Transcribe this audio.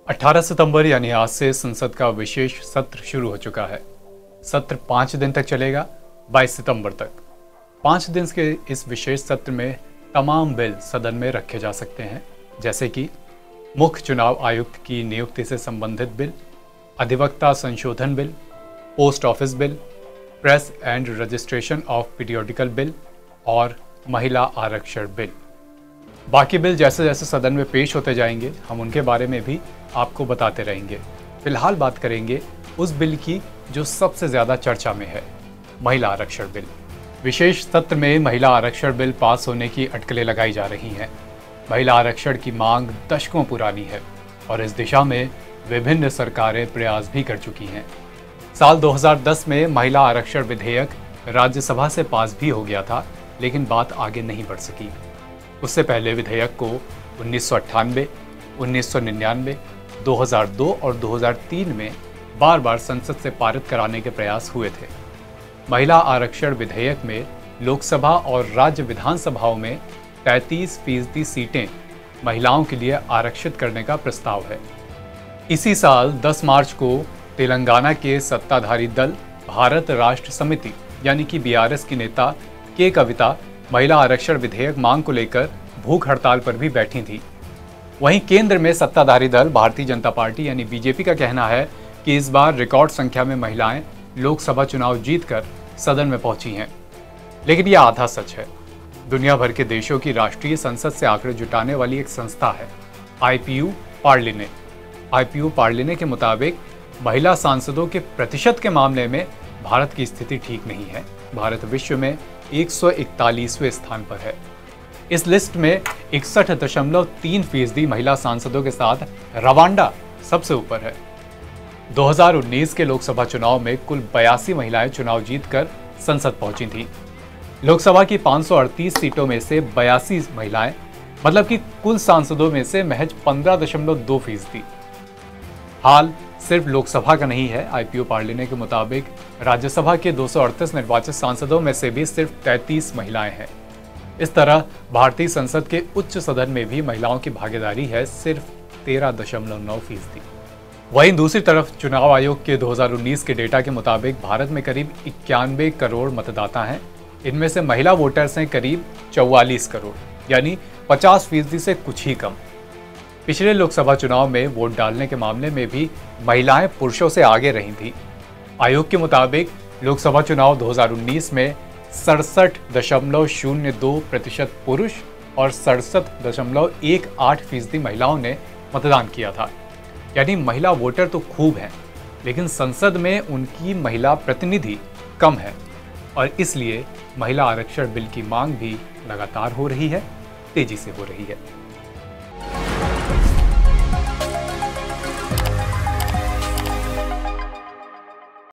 18 सितंबर यानी आज से संसद का विशेष सत्र शुरू हो चुका है। सत्र 5 दिन तक चलेगा, 22 सितंबर तक। 5 दिन के इस विशेष सत्र में तमाम बिल सदन में रखे जा सकते हैं, जैसे कि मुख्य चुनाव आयुक्त की नियुक्ति से संबंधित बिल, अधिवक्ता संशोधन bill, post office bill, press and registration of periodical bill और महिला आरक्षण बिल। बाकी बिल जैसे जैसे सदन में पेश होते जाएंगे, हम उनके बारे में भी आपको बताते रहेंगे। फिलहाल बात करेंगे उस बिल की जो सबसे ज़्यादा चर्चा में है, महिला आरक्षण बिल। विशेष सत्र में महिला आरक्षण बिल पास होने की अटकलें लगाई जा रही हैं। महिला आरक्षण की मांग दशकों पुरानी है और इस दिशा में विभिन्न सरकारें प्रयास भी कर चुकी हैं। साल 2010 में महिला आरक्षण विधेयक राज्यसभा से पास भी हो गया था, लेकिन बात आगे नहीं बढ़ सकी। उससे पहले विधेयक को 1998, 1999, 2002 और 2003 में बार बार संसद से पारित कराने के प्रयास हुए थे। महिला आरक्षण विधेयक में लोकसभा और राज्य विधानसभाओं में 33% सीटें महिलाओं के लिए आरक्षित करने का प्रस्ताव है। इसी साल 10 मार्च को तेलंगाना के सत्ताधारी दल भारत राष्ट्र समिति यानी कि बीआरएस की नेता के कविता महिला आरक्षण विधेयक मांग को लेकर भूख हड़ताल पर भी बैठी थी। वहीं केंद्र में सत्ताधारी दल भारतीय जनता पार्टी यानी बीजेपी का कहना है कि इस बार रिकॉर्ड संख्या में महिलाएं लोकसभा चुनाव जीतकर सदन में पहुंची हैं। लेकिन यह आधा सच है। दुनिया भर के देशों की राष्ट्रीय संसद से आंकड़े जुटाने वाली एक संस्था है IPU पार्लिने। IPU पार्लिने के मुताबिक महिला सांसदों के प्रतिशत के मामले में भारत की स्थिति ठीक नहीं है। भारत विश्व में 141वें स्थान पर है। इस लिस्ट में 61.3% महिला सांसदों के साथ रवांडा सबसे ऊपर है। 2019 के लोकसभा चुनाव में कुल 82 महिलाएं चुनाव जीतकर संसद पहुंची थीं। लोकसभा की 538 सीटों में से 82 महिलाएं, मतलब कि कुल सांसदों में से महज 15.2%। हाल सिर्फ लोकसभा का नहीं है। IPU पार्लिने के मुताबिक राज्यसभा के 238 निर्वाचित सांसदों में से भी सिर्फ 33 महिलाएं हैं। इस तरह भारतीय संसद के उच्च सदन में भी महिलाओं की भागीदारी है सिर्फ 13.9%। वहीं दूसरी तरफ चुनाव आयोग के 2019 के डेटा के मुताबिक भारत में करीब 91 करोड़ मतदाता हैं। इनमें से महिला वोटर्स हैं करीब 44 करोड़, यानी 50% से कुछ ही कम। पिछले लोकसभा चुनाव में वोट डालने के मामले में भी महिलाएं पुरुषों से आगे रही थी। आयोग के मुताबिक लोकसभा चुनाव 2019 में 67.02% पुरुष और 67.18% महिलाओं ने मतदान किया था। यानी महिला वोटर तो खूब हैं, लेकिन संसद में उनकी महिला प्रतिनिधि कम है और इसलिए महिला आरक्षण बिल की मांग भी लगातार हो रही है, तेजी से हो रही है।